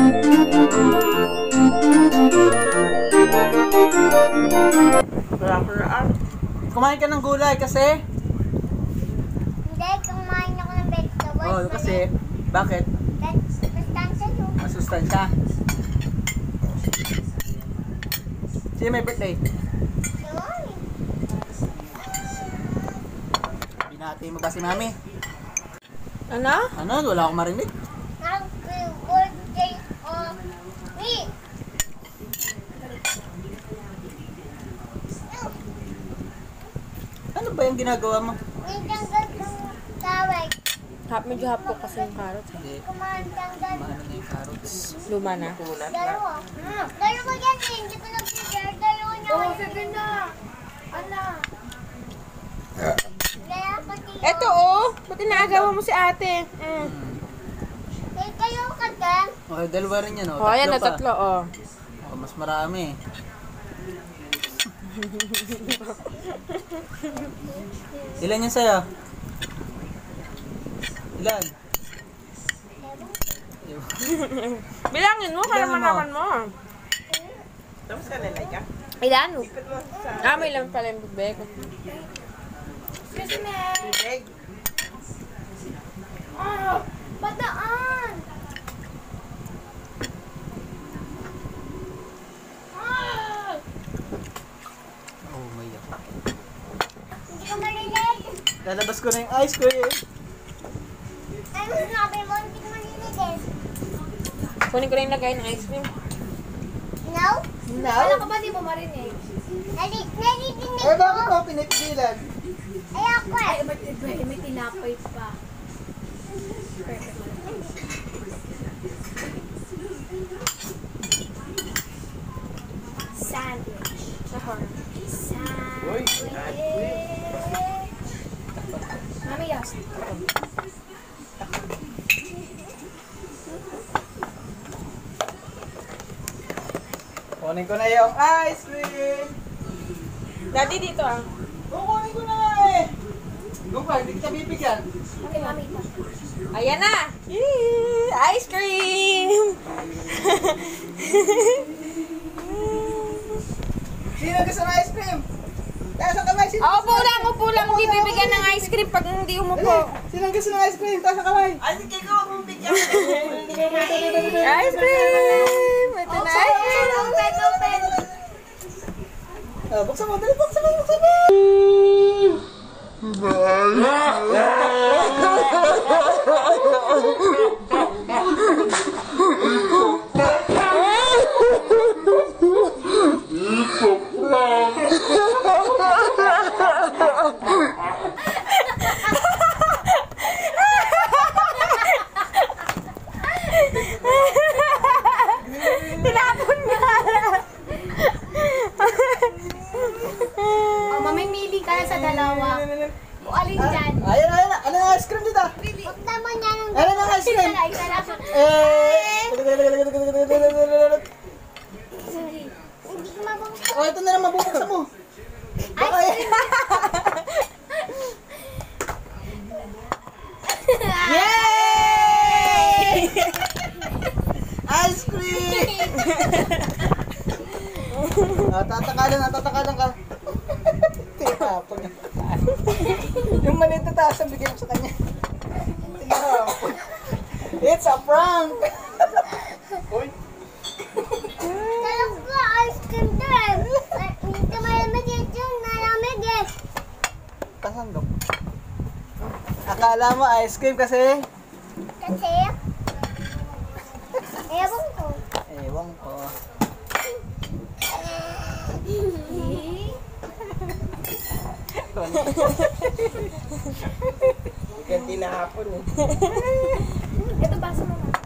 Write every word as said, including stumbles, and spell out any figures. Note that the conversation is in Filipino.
Kumain ka ng gulay kasi? Hindi, kumain ako ng vegetables. Oo, oh, kasi? Bakit? Masustansya yun. Masustansya? Sino may birthday? Yun. Binati mo ba si mami? Ano? Ano? Wala akong marinig. Happy birthday of me. Ano ba yung ginagawa mo? May tanggal ng tawag. Hap, medyo hap ko kasi yung carrot. Hindi. Kumain tanggal. Maano na yung carrots. Luma na. Dalawa. Dalawa yan eh. Hindi ko nag-share. Dalawa niya. Oo, sige na. Ala. Kaya pati yun. Eto oh! Ba't inaagawa mo si ate? Mm. Eh, kayo ka din. Okay, dalawa rin yan, oh. Oh, ayan na pa. tatlo oh. Oh, mas marami. Ilan yan sa'yo? Ilan? Bilangin mo, para Bilangin mo. malaman mo. Tapos ka nalaya? Ilan? Ipit mo sa Ah, may lang pala yung bibig. Excuse me. bibig. Oh, bataan. Ah! Oh, may yak. Hindi ko marinig. Lalabas ko na yung ice cream. Ano sinabi mo? Hindi ko marinig eh. Kunin ko na yung lagay ng ice cream. No? No? ka ba di mo marinig? Nari narinig Eh, bakit ko. mo pinipigilan? Ay, ako eh. May, may tinapay pa. Sandwich. Uy, Mami, yes. Kunin ko na yung ice cream. Daddy, dito ah. Kukunin ko na nga eh. Doon pa, hindi kita bibigyan. Mami, mami. Ayan na! Yee! Ice cream! Sino gusto ng ice cream? Taas ang kamay. Sino Oh, gusto upo ng lang, upo lang. Hindi bibigyan ng ice cream pag hindi Dali. umupo. Sino gusto ng ice cream? Taas ang kamay. ay, sige ko, kung bigyan. Ice cream! Ito na ice cream! Open, open. Ah, buksan mo, dali, buksan mo, buksan mo. Tinapon niya! Oh, mamimili ka na sa dalawa. O alin dyan? Ayan, ayan, ano yung ice cream dito? Huwag naman yan ang Ano yung ice cream? Isa na, isa na. Eh! hindi ko mabuksan. Oh, ito na lang mabubuksan mo. Baka eh. Yay! Ice cream! Ah, tatakalan na, tatakalan ka. Tinapag niya. Yung maliit na taas ang bigyan mo sa kanya. Tinapag. It's a prank! Uy! Dalam ko, ice cream din. Hindi ka malamig yan dyan. Malamig eh. Pasandok. Akala mo ice cream kasi? Kasi, ewan ko. Ewan ko. Ganti na hapon eh. Ito, basa mo na.